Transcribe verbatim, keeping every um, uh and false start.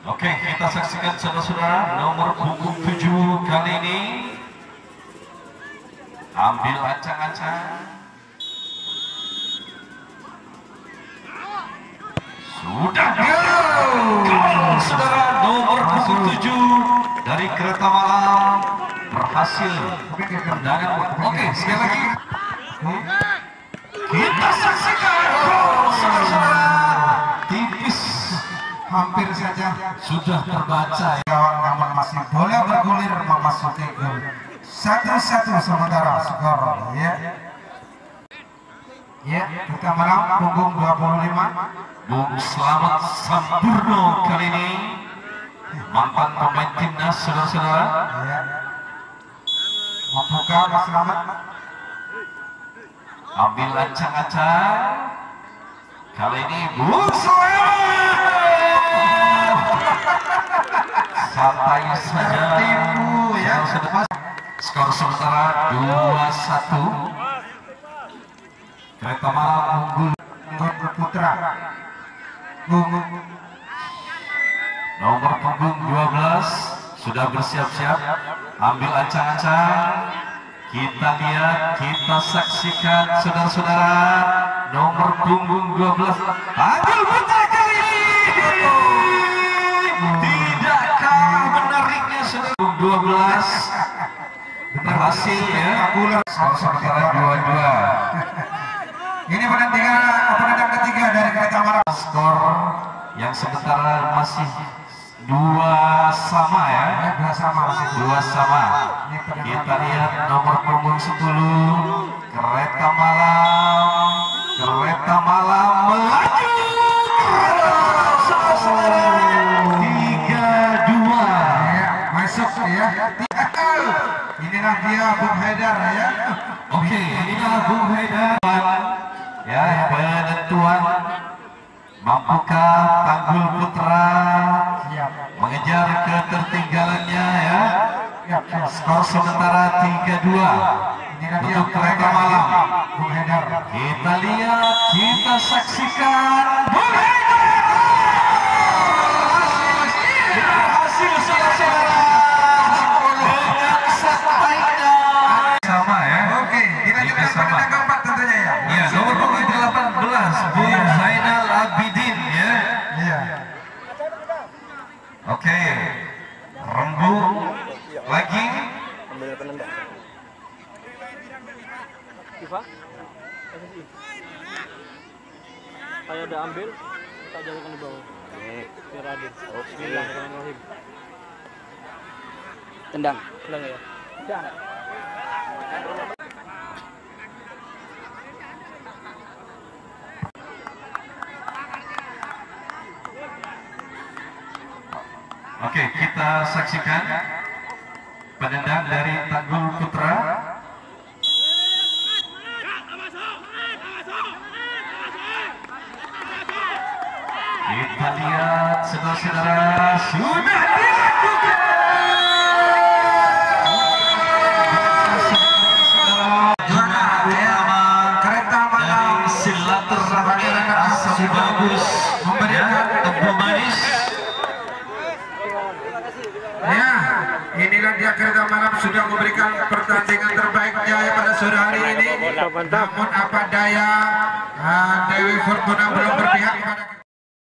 Oke, kita saksikan saudara-saudara nomor punggung tujuh kali ini. Ambil ancang-ancang. Sudah gol, saudara, nomor punggung tujuh dari Kereta Malam berhasil tendangan. Oke, sekali lagi kita saksikan gol, saudara-saudara, tipis, hampir saja sudah terbaca. Kawan-kawan masih boleh bergulir memasuki gol. Satu-satu sementara skor ya. Ya, Kereta Malam punggung dua puluh lima. Bung Slamet Sampurno kali ini mantan pemain timnas, saudara-saudara. Ya. Membuka Mas Slamet. Ambil ancang-ancang. Kali ini Bung Slamet. Santai saja. Tipu ya. Skor sementara dua satu. Kereta Malam unggul Putra. nomor punggung dua belas sudah bersiap-siap. Ambil ancang-ancang. Kita lihat, kita saksikan saudara-saudara, nomor punggung dua belas Agil Putra kali ini tidak kalah menariknya, saudara. dua belas berhasil ya. Skor sementara dua dua. Ini penentuan penendang ketiga dari Kereta Malam. Skor yang sementara masih dua sama ya. Dua sama masih Dua sama. Kita lihat nomor punggung sepuluh Kereta Malam. Kereta Malam melaju. tiga dua. Ya, masuk ya. Inilah dia Bung Haidar ya. Oke, inilah Bung Haidar. Ya, penentuan mampukah Tanggul Putra Siap. mengejar ketertinggalannya ya. Siap, siap. Skor sementara tiga dua Inilah dia untuk Kereta Malam. Bung Haidar. Kita lihat, kita saksikan Bung Haidar berhasil, saudara-saudara, dengan santainya. Sama ya. Oke, dilanjutkan penendang keempat tentunya ya. Ya, nomor punggung delapan belas Bung Zainal Abidin ya. Iya. Oke, rembuk lagi. Ambil penendang. Kifa? S S I. Saya udah ambil, kita jalankan di bawah. Biar adil. Bismillahirrahmanirrahim. Tendang. Tendang ya? Tendang. Oke, kita saksikan penendang dari Tanggul Putra. Kita lihat, saudara-saudara, sudah dilakukan. Juara utama Kereta Malam dari silaturahmi asam bagus memberikan tebu manis. Ya, inilah dia Kereta Malam sudah memberikan pertandingan terbaiknya pada sore hari ini. Namun apa daya, ah, Dewi Fortuna belum berpihak kepada